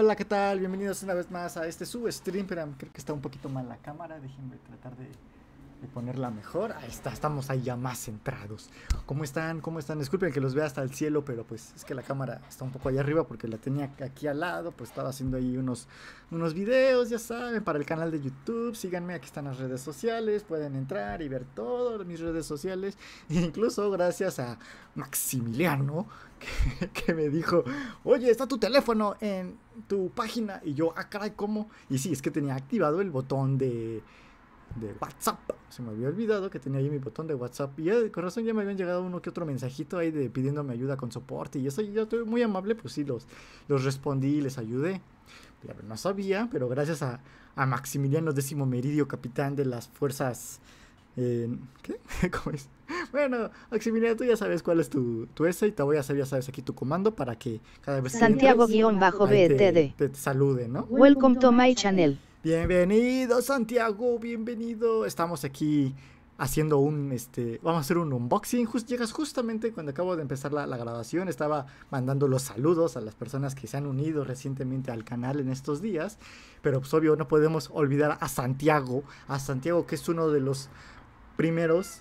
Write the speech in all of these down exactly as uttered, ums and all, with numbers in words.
Hola, ¿qué tal? Bienvenidos una vez más a este su stream, pero creo que está un poquito mal la cámara, déjenme tratar de, de ponerla mejor. Ahí está, estamos ahí ya más centrados. ¿Cómo están? ¿Cómo están? Disculpen que los vea hasta el cielo, pero pues es que la cámara está un poco allá arriba porque la tenía aquí al lado, pues estaba haciendo ahí unos, unos videos, ya saben, para el canal de YouTube. Síganme, aquí están las redes sociales, pueden entrar y ver todas mis redes sociales. E incluso gracias a Maximiliano, que, que me dijo, oye, está tu teléfono en tu página. Y yo, ah, caray, ¿cómo? Y sí, es que tenía activado el botón de, de WhatsApp. Se me había olvidado que tenía ahí mi botón de WhatsApp. Y ya, con razón, ya me habían llegado uno que otro mensajito ahí de pidiéndome ayuda con soporte. Y eso, y yo estoy muy amable, pues sí, los, los respondí y les ayudé. Pero no sabía, pero gracias a, a Maximiliano Décimo Meridio, capitán de las fuerzas. Eh, ¿Qué? ¿Cómo es? Bueno, Maximiliano, tú ya sabes cuál es tu, tu ese y te voy a hacer, ya sabes, aquí tu comando para que cada vez que Santiago-B T D. te, te salude, ¿no? Welcome to my channel. Bienvenido, Santiago, bienvenido. Estamos aquí haciendo un, este, vamos a hacer un unboxing. Just, llegas justamente cuando acabo de empezar la, la grabación. Estaba mandando los saludos a las personas que se han unido recientemente al canal en estos días. Pero pues obvio no podemos olvidar a Santiago, a Santiago que es uno de los primeros.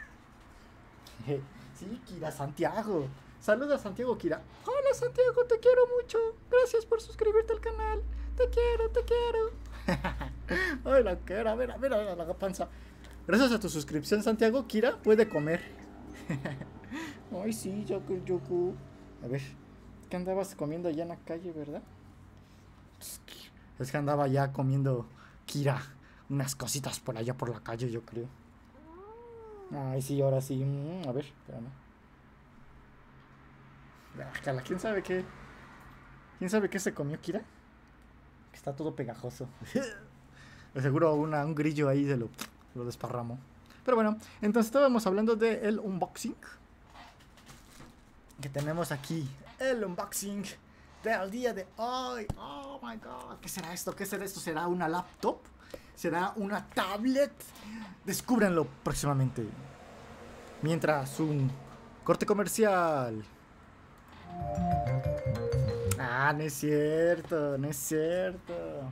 Sí, Kira, Santiago. Saluda, Santiago, Kira. Hola, Santiago, te quiero mucho. Gracias por suscribirte al canal. Te quiero, te quiero. Ay, la cara, a ver, a ver, a ver, la panza. Gracias a tu suscripción, Santiago, Kira puede comer. Ay, sí, Yoku, Yoku. A ver, ¿qué andabas comiendo allá en la calle, verdad? Es que andaba ya comiendo Kira unas cositas por allá por la calle, yo creo. Ay, sí, ahora sí. Mm, a ver, espérame. Cala, ¿quién sabe qué? ¿Quién sabe qué se comió Kira? Está todo pegajoso. De seguro una, un grillo ahí se lo, lo desparramó. Pero bueno, entonces estábamos hablando del unboxing. Que tenemos aquí. El unboxing del día de hoy. Oh my god. ¿Qué será esto? ¿Qué será esto? ¿Será una laptop? ¿Será una tablet? Descúbranlo próximamente. Mientras un corte comercial. Ah, no es cierto, no es cierto.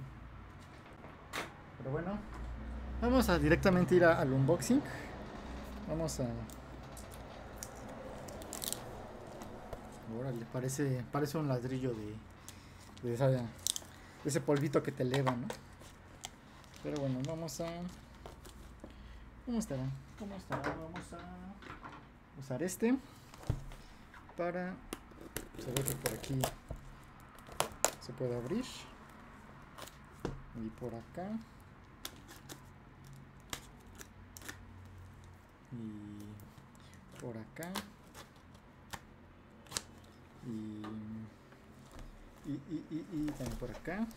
Pero bueno, vamos a directamente ir a, al unboxing. Vamos a... Órale, parece, parece un ladrillo de, de, esa, de ese polvito que te eleva, ¿no? Pero bueno, vamos a... ¿Cómo estará? ¿Cómo estará? Vamos a usar este para... Se ve que por aquí se puede abrir. Y por acá. Y por acá. Y, y, y, y, y también por acá.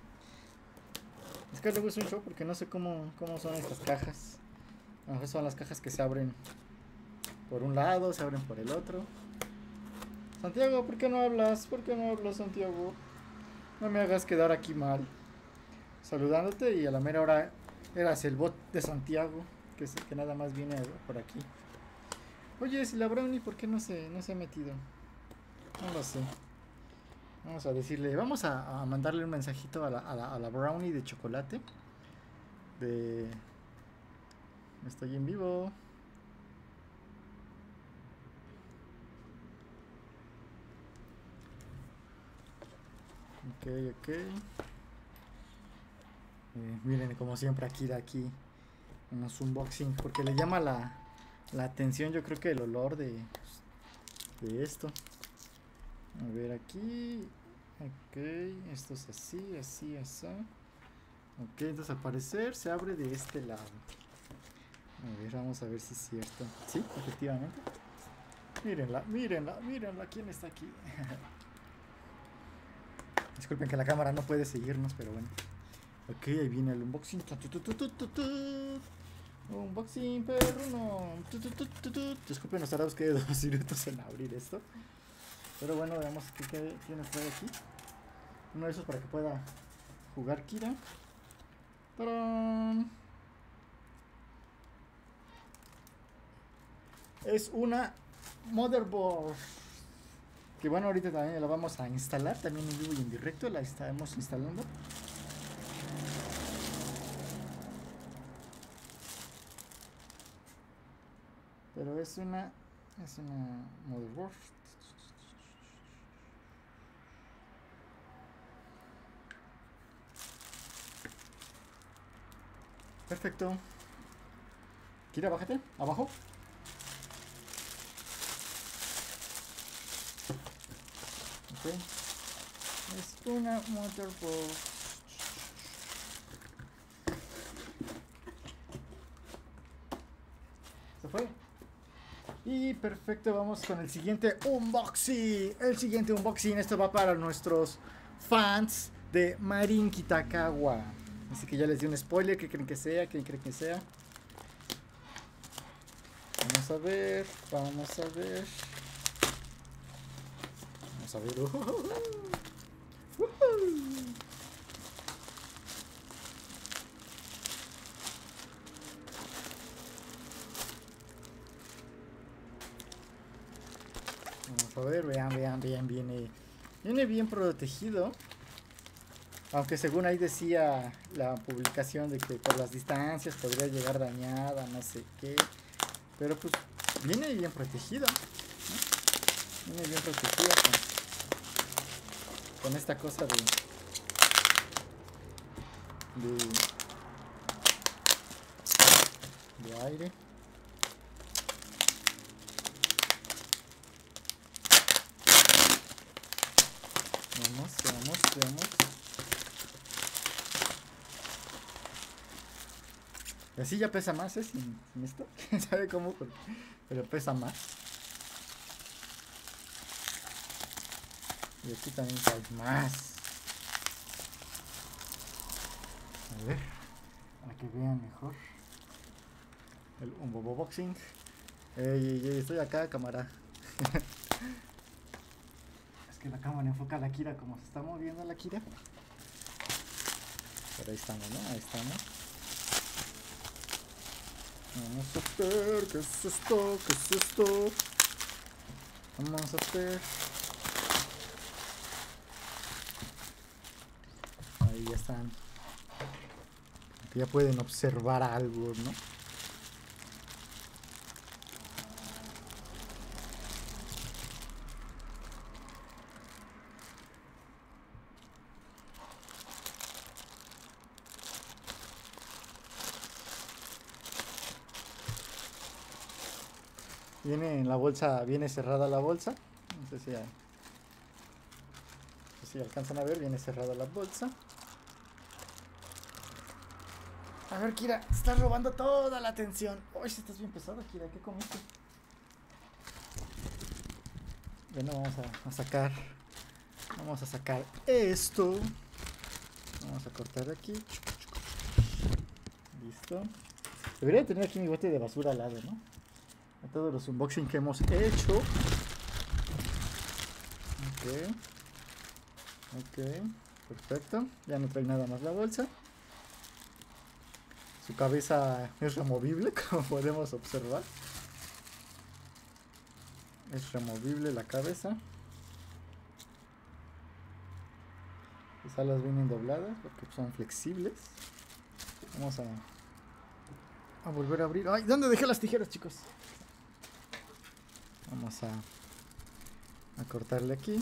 Es que luego es un show porque no sé cómo, cómo son estas cajas. A lo mejor son las cajas que se abren por un lado, se abren por el otro. Santiago, ¿por qué no hablas? ¿Por qué no hablas, Santiago? No me hagas quedar aquí mal. Saludándote y a la mera hora eras el bot de Santiago, que, es, que nada más viene por aquí. Oye, si la Brownie, ¿por qué no se, no se ha metido? No lo sé. Vamos a decirle, vamos a, a mandarle un mensajito a la, a, la, a la Brownie de chocolate. De... Estoy en vivo. Ok, ok. Eh, miren, como siempre, aquí de aquí. Unos unboxing. Porque le llama la, la atención, yo creo que el olor de, de esto. A ver aquí. Ok, esto es así, así, así. Ok, entonces al parecer se abre de este lado. A ver, vamos a ver si es cierto. Sí, efectivamente. Mírenla, mírenla, mírenla. ¿Quién está aquí? Disculpen que la cámara no puede seguirnos, pero bueno. Ok, ahí viene el unboxing. Unboxing, perro, no. Disculpen, nos hará que dos minutos en abrir esto. Pero bueno, veamos qué, qué, qué nos trae aquí. Uno de esos para que pueda jugar Kira. ¡Tarán! Es una motherboard. Que bueno, ahorita también la vamos a instalar, también en vivo y en directo la estamos instalando. Pero es una, es una motherboard. Perfecto. Kira, bájate, abajo. Ok. Es una motherboard. Se fue. Y perfecto, vamos con el siguiente unboxing. El siguiente unboxing, esto va para nuestros fans de Marin Kitagawa. Así que ya les di un spoiler, ¿qué creen que sea? ¿Qué creen que sea? Vamos a ver, vamos a ver. Vamos a ver. Uh, uh, uh, uh, uh. Vamos a ver, vean, vean, vean, viene, viene bien protegido. Aunque según ahí decía la publicación de que por las distancias podría llegar dañada, no sé qué. Pero pues viene bien protegida, ¿no? Viene bien protegida con, con esta cosa de, de, de aire. Veamos, veamos, veamos. Y así ya pesa más, ¿eh? Sin, sin esto. ¿Quién sabe cómo? Pero, pero pesa más. Y aquí también hay más. A ver, para que vean mejor. El unboxing. Ey, ey, ey, estoy acá, cámara. Es que la cámara enfoca a la Kira como se está moviendo la Kira. Pero ahí estamos, ¿no? Ahí estamos. Vamos a ver, ¿qué es esto? ¿Qué es esto? Vamos a ver. Ahí ya están. Ya pueden observar algo, ¿no? Viene en la bolsa, viene cerrada la bolsa. No sé si, hay, no sé si alcanzan a ver, viene cerrada la bolsa. A ver, Kira, estás robando toda la atención. Uy, si estás bien pesada, Kira, ¿qué comiste? Bueno, vamos a, a sacar. Vamos a sacar esto. Vamos a cortar de aquí. Listo. Debería tener aquí mi bote de basura al lado, ¿no? A todos los unboxing que hemos hecho. Ok. Ok. Perfecto. Ya no trae nada más la bolsa. Su cabeza es removible, como podemos observar. Es removible la cabeza. Las alas vienen dobladas porque son flexibles. Vamos a, a volver a abrir. ¡Ay! ¿Dónde dejé las tijeras, chicos? Vamos a, a cortarle aquí.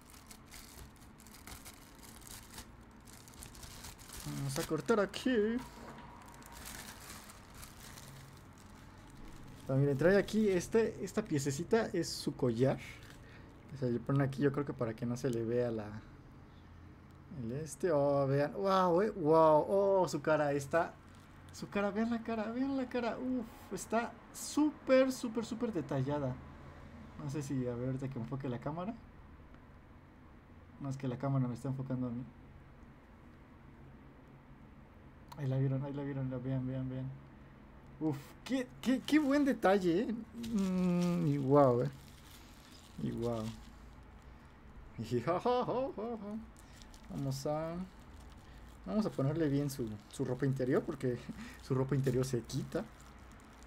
Vamos a cortar aquí. Ah, miren, trae aquí este, esta piececita es su collar. O sea, le ponen aquí, yo creo que para que no se le vea la el este. Oh, vean, wow, eh, wow, oh, su cara está, su cara, vean la cara, vean la cara, uff, está súper, súper, súper detallada. No sé si, a ver, ahorita que enfoque la cámara. No, es que la cámara me está enfocando a mí. Ahí la vieron, ahí la vieron, la vean, vean, vean. Uf, qué, qué, qué buen detalle, eh. Mm, y wow, eh. Y wow. Y ja, ja, ja, ja, ja. Vamos a... Vamos a ponerle bien su, su ropa interior, porque su ropa interior se quita.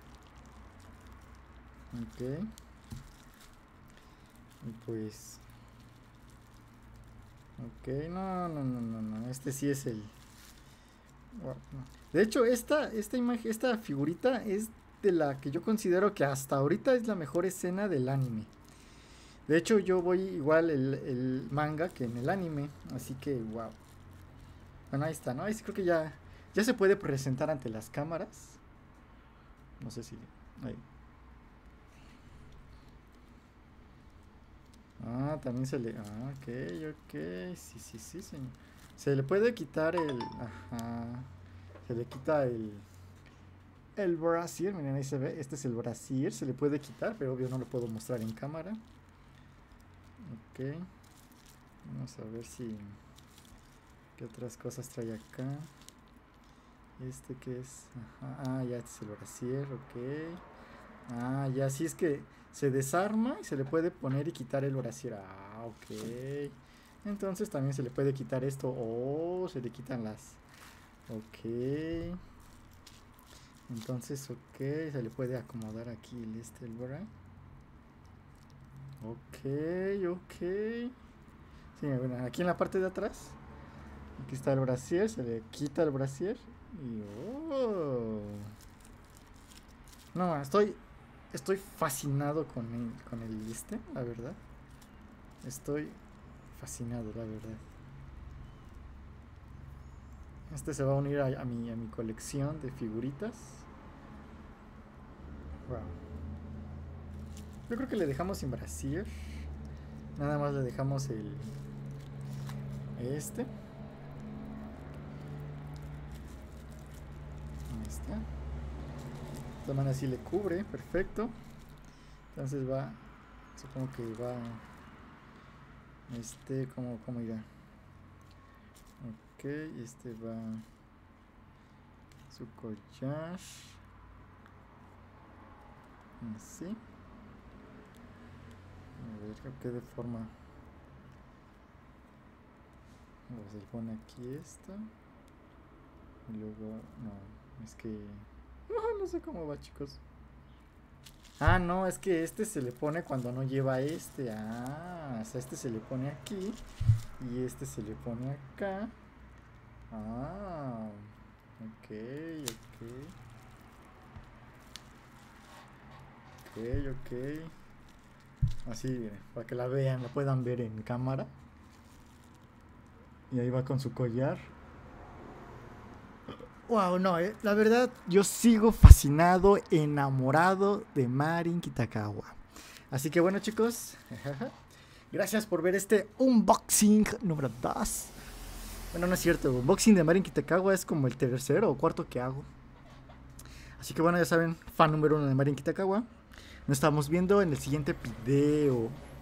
Ok. Y pues... Ok, no, no, no, no, no. Este sí es el... Wow, no. De hecho, esta, esta imagen, esta figurita es de la que yo considero que hasta ahorita es la mejor escena del anime. De hecho, yo voy igual el, el manga que en el anime. Así que, wow. Bueno, ahí está, ¿no? Ahí sí creo que ya, ya se puede presentar ante las cámaras. No sé si... Ahí. Ah, también se le... Ah, ok, ok. Sí, sí, sí, señor. Se le puede quitar el... Ajá. Se le quita el... El brasier, miren ahí se ve. Este es el brasier. Se le puede quitar, pero obvio no lo puedo mostrar en cámara. Ok. Vamos a ver si... ¿Qué otras cosas trae acá? Este que es... Ajá. Ah, ya este es el brasier, ok. Ah, ya, sí es que se desarma y se le puede poner y quitar el brasier. Ah, ok. Entonces también se le puede quitar esto. Oh, se le quitan las... Ok. Entonces, ok, se le puede acomodar aquí el este, el bra. Ok, ok. Sí, bueno, aquí en la parte de atrás. Aquí está el brasier, se le quita el brasier. Y oh. No, estoy... Estoy fascinado con el, con el este, la verdad. Estoy fascinado, la verdad. Este se va a unir a, a, mi, a mi colección de figuritas. Wow. Yo creo que le dejamos sin brasier. Nada más le dejamos el... Este. Ahí está. De esta manera así le cubre, perfecto. Entonces va... Supongo que va... Este, ¿cómo, cómo irá? Ok, este va... Su collar. Así. A ver, creo que de forma... Luego se le pone aquí esta. Y luego... No, es que... No, no sé cómo va, chicos. Ah, no, es que este se le pone cuando no lleva este. Ah, o sea, este se le pone aquí. Y este se le pone acá. Ah, ok, ok. Ok, ok. Así, miren, para que la vean, la puedan ver en cámara. Y ahí va con su collar. Wow, no, eh. La verdad, yo sigo fascinado, enamorado de Marin Kitagawa. Así que bueno, chicos, gracias por ver este unboxing número dos. Bueno, no es cierto, el unboxing de Marin Kitagawa es como el tercero o cuarto que hago. Así que bueno, ya saben, fan número uno de Marin Kitagawa. Nos estamos viendo en el siguiente video.